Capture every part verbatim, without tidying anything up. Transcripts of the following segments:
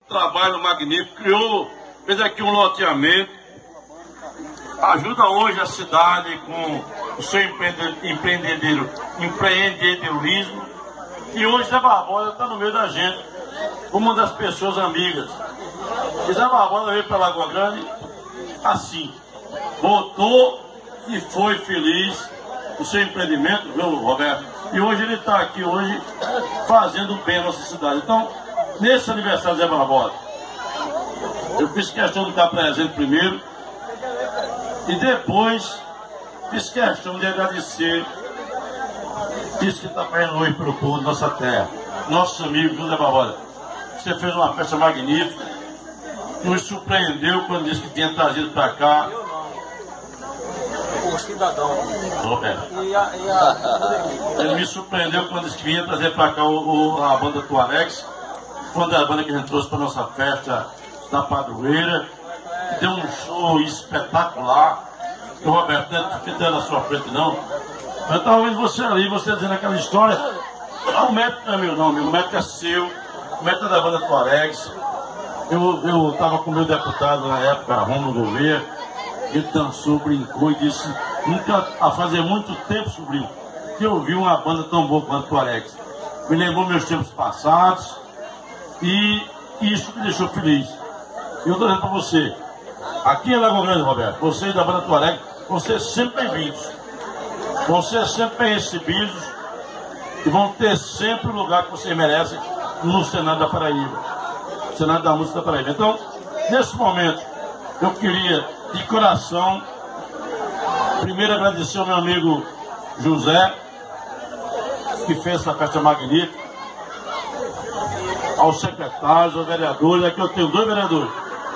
Trabalho magnífico, criou, fez aqui um loteamento, ajuda hoje a cidade com o seu empreendedor, empreendedorismo, e hoje Zé Barbosa está no meio da gente, uma das pessoas amigas. E Zé Barbosa veio para Lagoa Grande assim, votou e foi feliz no seu empreendimento, viu, Roberto? E hoje ele está aqui hoje fazendo bem a nossa cidade. Então, nesse aniversário de Zé Barbosa, eu fiz questão de estar presente primeiro e depois fiz questão de agradecer isso que está fazendo hoje pelo povo da nossa terra. Nossos amigos, Zé Barbosa, você fez uma festa magnífica, nos surpreendeu quando disse que tinha trazido para cá o cidadão. Roberto. E a, e a... Ele me surpreendeu quando disse que vinha trazer para cá o, o, a banda Tuaregs. Foi uma das bandas que a gente trouxe para nossa festa da padroeira. Deu um show espetacular. E o Roberto, não é que na sua frente não. Eu estava vendo você ali, você dizendo aquela história. Ah, o mérito não é meu não, amigo. O mérito é seu. O mérito é da banda Tuaregs. Eu estava com o meu deputado na época, Romulo Gouveia. Ele dançou, brincou e disse, nunca, a fazer muito tempo, sobrinho, que eu vi uma banda tão boa quanto o Tuaregs. Me lembrou meus tempos passados e isso me deixou feliz. Eu estou dizendo para você, aqui em Lagoa Grande, Roberto, vocês da banda Tuaregs, vocês sempre bem-vindos. Vão ser sempre bem recebidos e vão ter sempre o lugar que vocês merecem no Senado da Paraíba. Senado da Música da Paraíba. Então, nesse momento, eu queria, de coração, primeiro agradecer ao meu amigo José, que fez essa festa magnífica, aos secretários, aos vereadores. Aqui eu tenho dois vereadores.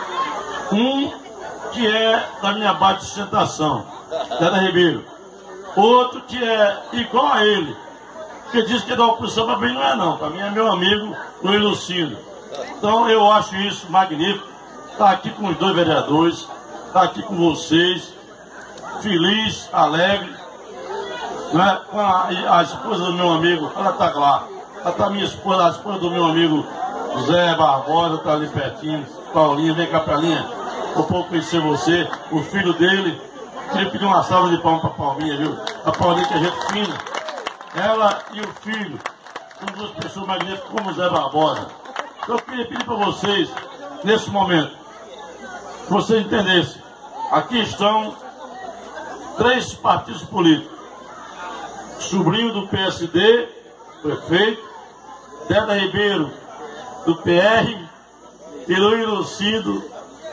Um que é da minha base de sustentação, Deda Ribeiro. Outro que é igual a ele, que diz que é da oposição, para mim não é não. Para mim é meu amigo Luiz Lucino. Então eu acho isso magnífico. Estar aqui com os dois vereadores, estar aqui com vocês, feliz, alegre, né? Com a, a esposa do meu amigo, ela está lá. Ela está minha esposa, a esposa do meu amigo Zé Barbosa, está ali pertinho. Paulinha, vem cá, Paulinha. Eu vou conhecer você, o filho dele. Queria pedir uma salva de palmas para a Paulinha, viu? A Paulinha que é gente fina. Ela e o filho são duas pessoas magníficas como o Zé Barbosa. Eu queria pedir para vocês, nesse momento, que vocês entendessem. Aqui estão três partidos políticos. Sobrinho do P S D, prefeito, Deda Ribeiro, do P R, e Luiz Lucino,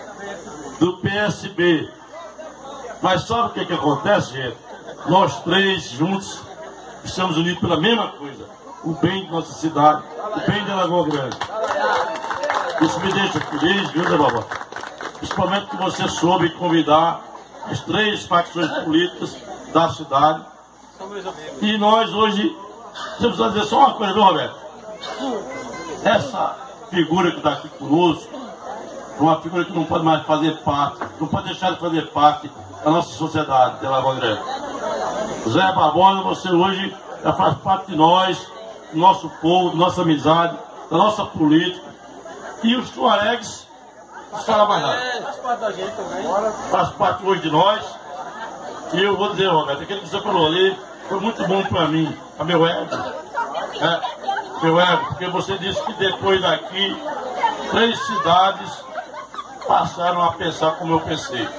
do P S B. Mas sabe o que, que acontece, gente? Nós três juntos estamos unidos pela mesma coisa. O bem de nossa cidade, o bem de Lagoa Grande. Isso me deixa feliz, viu, Zé Barbosa? Principalmente que você soube convidar as três facções políticas da cidade. E nós hoje, você precisa dizer só uma coisa, viu, Roberto? Essa figura que está aqui conosco, uma figura que não pode mais fazer parte, não pode deixar de fazer parte da nossa sociedade de Lagoa Grande. Zé Barbosa, você hoje já faz parte de nós, do nosso povo, da nossa amizade, da nossa política. E os Tuaregs, não fala mais nada. Faz parte da gente também. Faz parte hoje de nós. E eu vou dizer, Roberto, aquilo que você falou ali foi muito bom para mim, para meu ego. É, meu ego, porque você disse que depois daqui, três cidades passaram a pensar como eu pensei.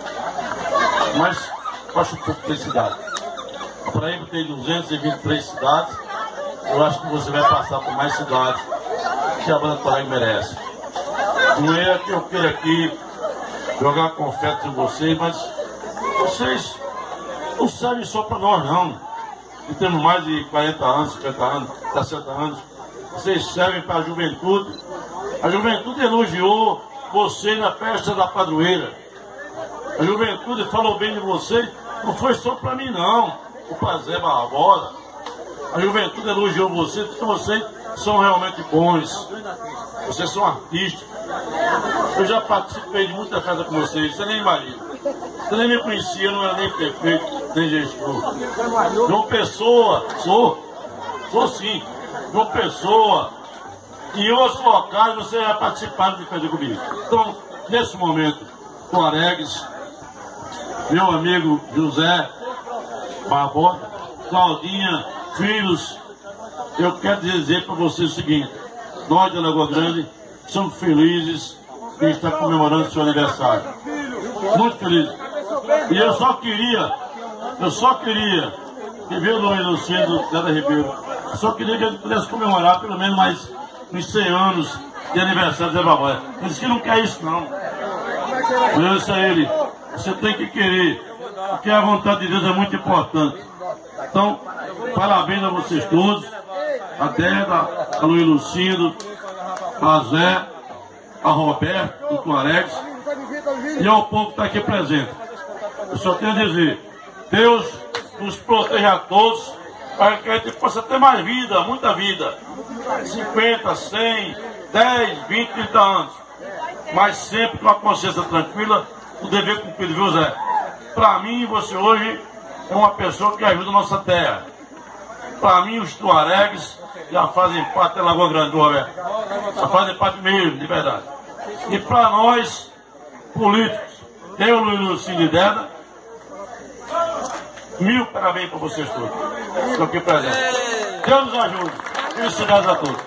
Mas eu acho pouco três cidades. A Paraíba tem duzentas e vinte e três cidades. Eu acho que você vai passar por mais cidades que a banda Paraíba merece. Não é que eu queira aqui jogar confete em vocês, mas vocês não servem só para nós, não. Que temos mais de quarenta anos, cinquenta anos, sessenta anos. Vocês servem para a juventude. A juventude elogiou vocês na festa da padroeira. A juventude falou bem de vocês. Não foi só para mim, não. O para Zé Barbosa. A juventude elogiou vocês porque vocês são realmente bons. Vocês são artistas. Eu já participei de muita festa com vocês, você nem imagina. Você nem me conhecia, eu não era nem prefeito, nem gestor. João Pessoa, sou, sou sim. João Pessoa, Em outros locais você vai participar de defender comigo. Então, nesse momento, o Aregues, meu amigo José Barbosa, Claudinha, filhos, eu quero dizer para vocês o seguinte: nós de Lagoa Grande somos felizes em estar comemorando seu aniversário. Muito felizes. E eu só queria, eu só queria que veio o Luiz Lucindo César Ribeiro, eu só queria que ele pudesse comemorar pelo menos mais uns cem anos de aniversário de Zé Babalha. Ele disse que não quer isso, não. Eu disse a ele: você tem que querer, porque a vontade de Deus é muito importante. Então, parabéns a vocês todos, a Deda, a Luiz Lucindo, a Zé, a Roberto, o Tuaregs e ao povo que está aqui presente. Eu só tenho a dizer: Deus nos proteja a todos, para que a gente possa ter mais vida, muita vida. cinquenta, cem, dez, vinte, trinta anos. Mas sempre com a consciência tranquila, o dever cumprido, viu, Zé? Para mim, você hoje é uma pessoa que ajuda a nossa terra. Para mim, os Tuaregs já fazem parte da Lagoa Grande, do Roberto. Já fazem parte mesmo, de verdade. E para nós, políticos, eu, Luiz Lucindo e Deda, mil parabéns para vocês todos. Estou aqui presente. Deus nos ajude. Felicidades a todos.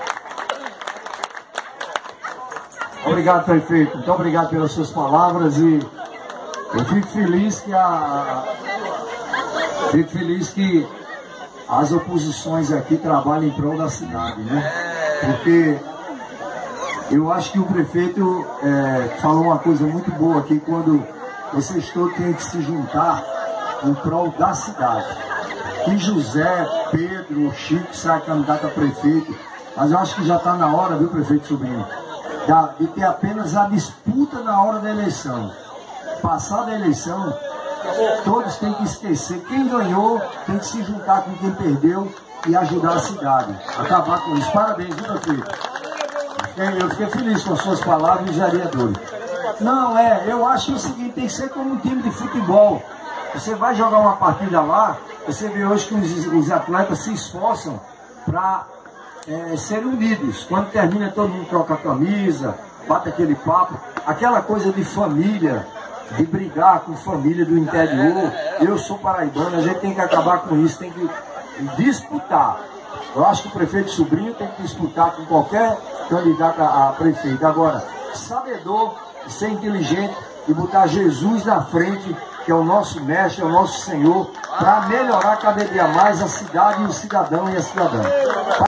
Obrigado, prefeito. Muito obrigado pelas suas palavras e eu fico feliz que a fico feliz que as oposições aqui trabalham em prol da cidade, né? Porque eu acho que o prefeito é, falou uma coisa muito boa aqui, quando vocês todos têm que se juntar em prol da cidade. E José, Pedro, o Chico sai candidato a prefeito, mas eu acho que já está na hora, viu, prefeito Sobrinho, de ter apenas a disputa na hora da eleição. Passada a eleição, todos têm que esquecer. Quem ganhou tem que se juntar com quem perdeu e ajudar a cidade. Acabar com isso. Parabéns, viu, prefeito? Eu fiquei feliz com as suas palavras e vereadores. Não, é, eu acho o seguinte, tem que ser como um time de futebol. Você vai jogar uma partida lá, você vê hoje que os, os atletas se esforçam para é, serem unidos. Quando termina, todo mundo troca a camisa, bate aquele papo, aquela coisa de família, de brigar com família do interior. Eu sou paraibano, a gente tem que acabar com isso, tem que disputar. Eu acho que o prefeito Sobrinho tem que disputar com qualquer candidato a, a prefeito. Agora, sabedor, ser inteligente e botar Jesus na frente, que é o nosso mestre, é o nosso Senhor, para melhorar cada dia mais a cidade e o cidadão e a cidadã.